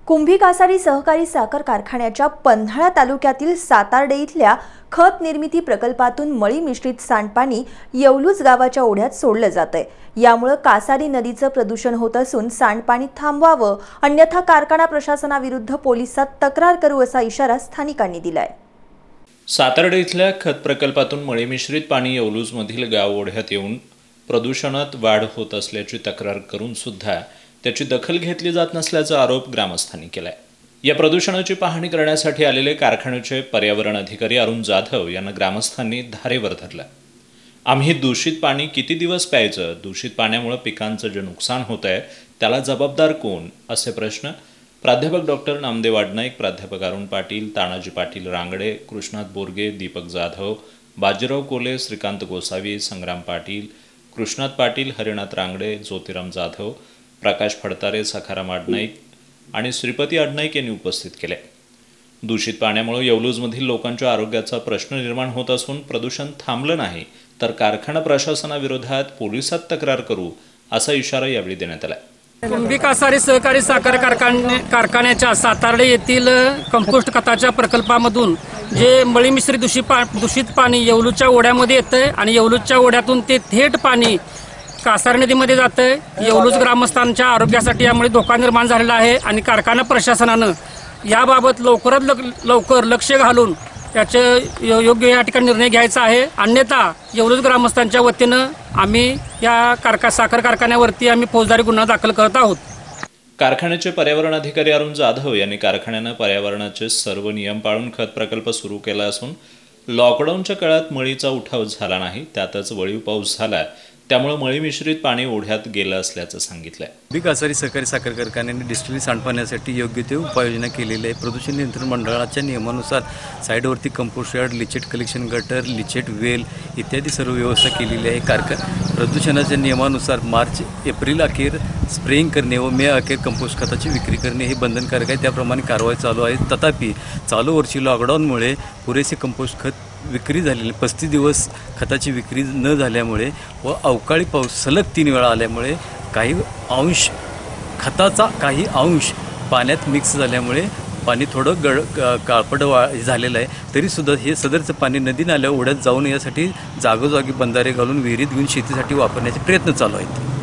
कुंभी कासारी सहकारी साखर कारखान्याच्या पन्हाळा तालुक्यातील सातार्डे इथल्या खत निर्मिती प्रकल्पातून मळी मिश्रित सांडपाणी येवलूज गावाच्या ओढ्यात सोडलं जातंय। यामुळे कासारी नदीचं प्रदूषण होत असून सांडपाणी थांबवावं, अन्यथा कारखाना प्रशासनाविरुद्ध पोलिसात तक्रार करू असा इशारा स्थानिकांनी दिलाय। सातार्डे इथल्या खत प्रकल्पातून मळी मिश्रित पाणी येवलूजमधील गाव ओढ्यात येऊन प्रदूषणात वाढ होत असल्याची तक्रार करून सुद्धा त्याची दखल घेतली जात नसल्याचा आरोप ग्रामस्थांनी केलाय। या प्रदूषणाची पाहणी करण्यासाठी आलेले कारखान्याचे पर्यावरण अधिकारी अरुण जाधव यांना ग्रामस्थांनी धारेवर धरलं। आम्ही दूषित पाणी किती दिवस प्यायचं, दूषित पाण्यामुळे पिकांचं जे नुकसान होत आहे त्याला जबाबदार कोण, असे प्रश्न प्राध्यापक डॉक्टर नामदेव आडनाईक, प्राध्यापक अरुण पाटील, तानाजी पाटील रांगडे, कृष्णात बोरगे, दीपक जाधव, बाजीराव कोले, श्रीकांत गोसावी, संग्राम पाटील, कृष्णात पाटील, हरिनाथ रांगडे, ज्योतिराम जाधव, प्रकाश फडतारे, सखाराम आडनाईक आणि श्रीपती आडनाईक यांनी उपस्थित केले। दूषित पाण्यामुळे येवलूजमधील लोकांच्या आरोग्याचा प्रश्न निर्माण होत असून प्रदूषण थांबलं नाही तर कारखाना प्रशासनाविरोधात पोलिसात तक्रार करू असा इशारा यावेळी देण्यात आला। कुंभी कासारी सहकारी साखर कारखान्याच्या सातार्डे येथील कंपोस्ट खताच्या प्रकल्पामधून जे मळी मिश्रित दूषित पाणी येवलूजच्या ओढ्यामध्ये येतंय आणि येवलूजच्या ओढ्यातून ते थेट पाणी कासारी नदीमध्ये जातंय। येवलूज ग्रामस्थांच्या आरोग्यासाठी यामुळे धोका निर्माण झालेला आहे आणि कारखाना प्रशासनानं याबाबत लवकरात लवकर लक्ष घालून त्याचे योग्य या ठिकाणी निर्णय घ्यायचा आहे, अन्यथा येवलूज ग्रामस्थांच्या वतीनं आम्ही या साखर कारखान्यावरती आम्ही फौजदारी गुन्हा दाखल करत आहोत। कारखान्याचे पर्यावरण अधिकारी अरुण जाधव यांनी कारखान्यानं पर्यावरणाचे सर्व नियम पाळून खत प्रकल्प सुरू केला असून लॉकडाऊनच्या काळात मळीचा उठाव झाला नाही, त्यातच वळीव पाऊस झाला, त्यामुळे मळी मिश्रित पाणी ओढ्यात गेलं असल्याचं सांगितलंय। कुंभी कासारी सहकारी साखर कारखान्याने डिस्टिलरी सांडपाण्यासाठी योग्य ते उपाययोजना केलेली आहे। प्रदूषण नियंत्रण मंडळाच्या नियमानुसार साईडवरती compost yard, leachate collection gutter, leachate well इत्यादी सर्व व्यवस्था केलेली आहे। प्रदूषणाच्या नियमानुसार मार्च एप्रिल अखेर स्प्रेइंग करणे व मे अखेर कंपोस्ट खताची विक्री करणे हे बंधनकारक आहे। त्याप्रमाणे कारवाई चालू आहे। तथापि चालू वर्षी लॉकडाऊनमुळे पुरेसे कंपोस्ट खत विक्री झालेली 35 दिवस खताची विक्री न झाल्यामुळे व अवकाळी पाऊस सलग 3 वेळा आल्यामुळे काही अंश खताचा काही अंश पाण्यात मिक्स झाल्यामुळे पाणी थोडं काळपट झालेलं आहे। तरीसुद्धा हे सदरचं पाणी नदी नाल्या ओढ्यात जाऊन यासाठी जागोजागी बंधारे घालून विहिरीत घेऊन शेतीसाठी वापरण्याचे प्रयत्न चालू आहेत।